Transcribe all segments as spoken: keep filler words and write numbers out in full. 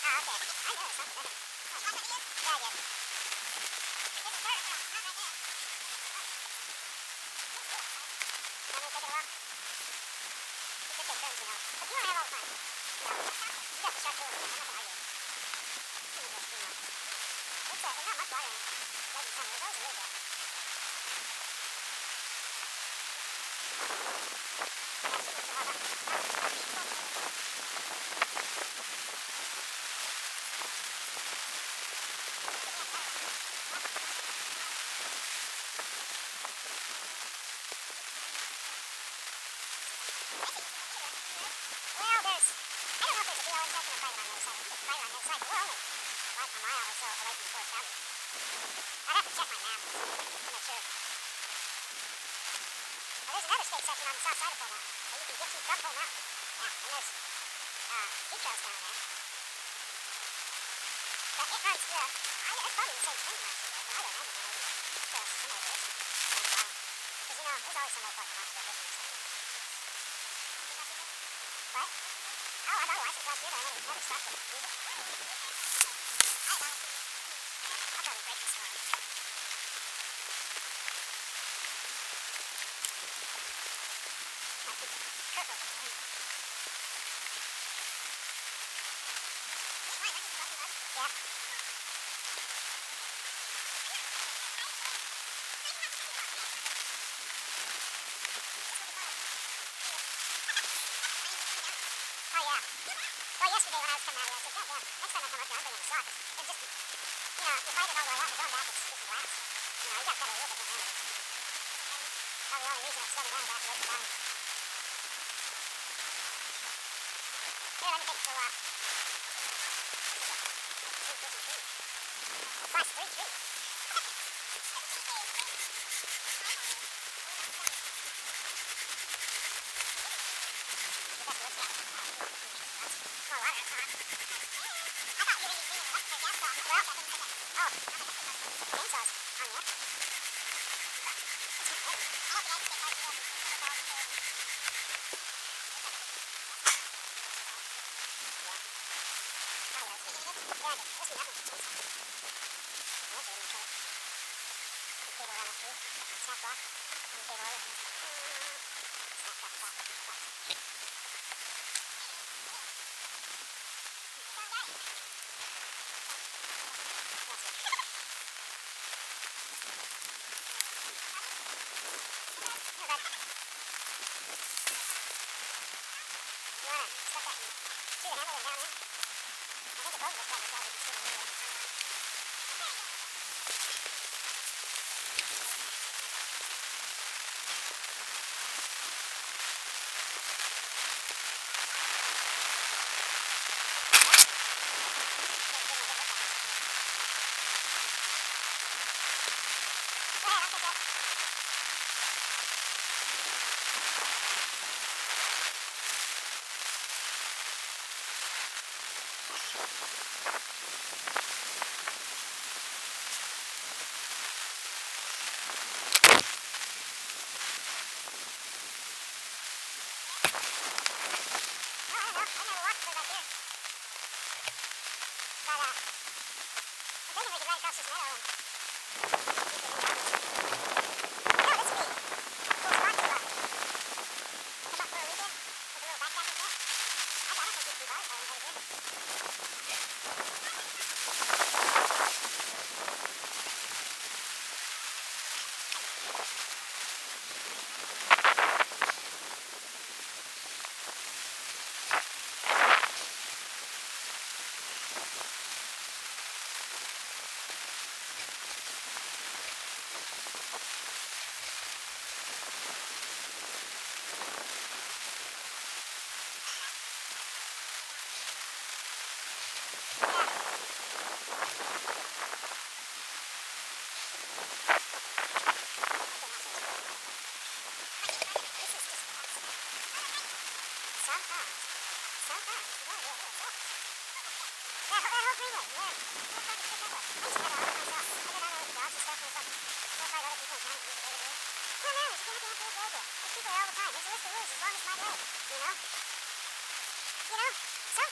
People are all the time. There's a list of rules as long as my leg, you know? You know? So, there you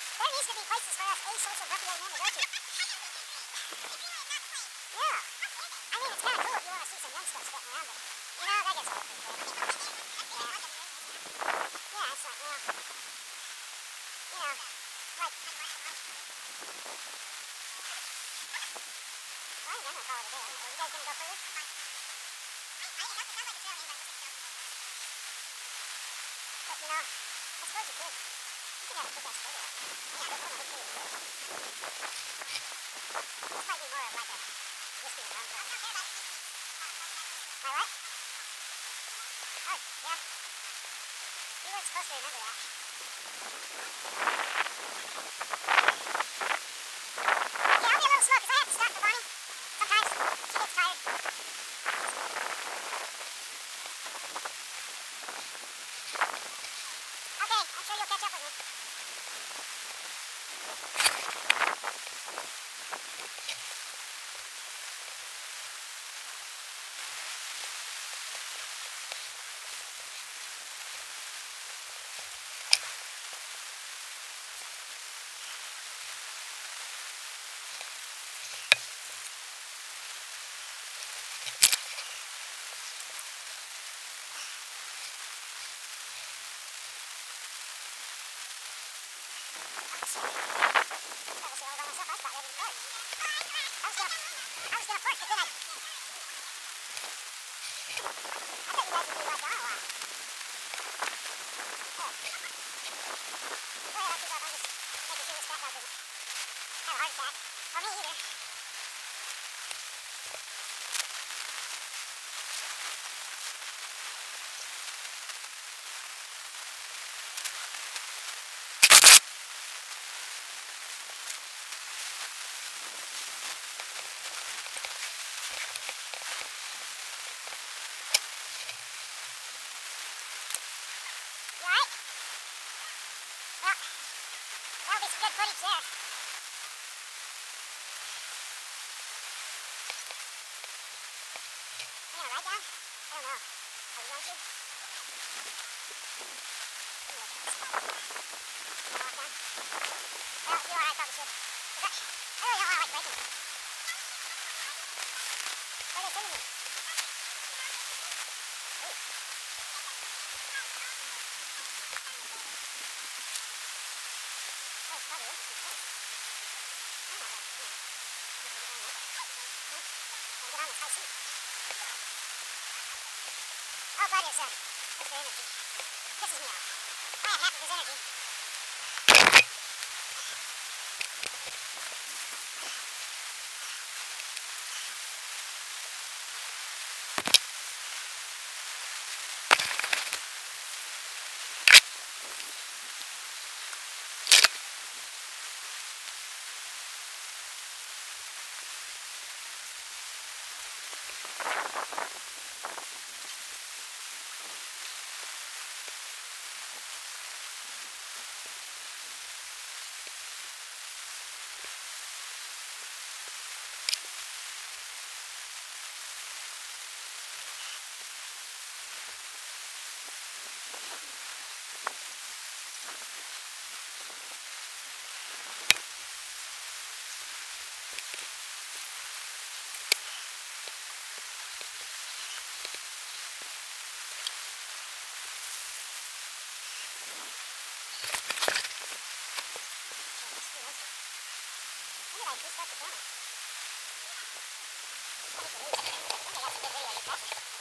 these could be places for us asocial W A men to go to. Yeah. I mean, it's kind of cool if you want to see some young stuff sitting around, but, you know, that gets old pretty quick. Yeah. Yeah, it's like, you know, you know, like, well, I'm gonna call it a day. Are you guys gonna go further? But, you know, I suppose you could. You could have a kick-ass photo up. Yeah, this one looks really good. This might be more of like a whiskey and rum thing. My what? Oh, yeah. You weren't supposed to remember that. Yeah, I'll be a little slow because I have to stop for Bonnie. Sometimes she gets tired. Okay, I'm sure you'll catch up with me. That was all by myself. I was about ready to record. I was gonna, I was gonna push, but then I, I thought you guys would be like on a while. Oh. Go ahead, I'll keep up. I'm just making sure this fat dog doesn't have a heart attack. Or me either. You alright? Well, that'll be some good footage there. Are you gonna write down? I don't know. Are you going to? Let me look at this. Can I walk down? Well, if you are, I probably should. Is that, I really don't want to like breaking it. Where are they sending me? Ooh. Oh, it's probably interesting stuff. Oh, yeah. I'll get on this high seat. Oh, God, it's, uh, look at their energy. Pisses me off. I have half of his energy. When did I restart the camera? I hate to lose it. I think I got some good video of this happening.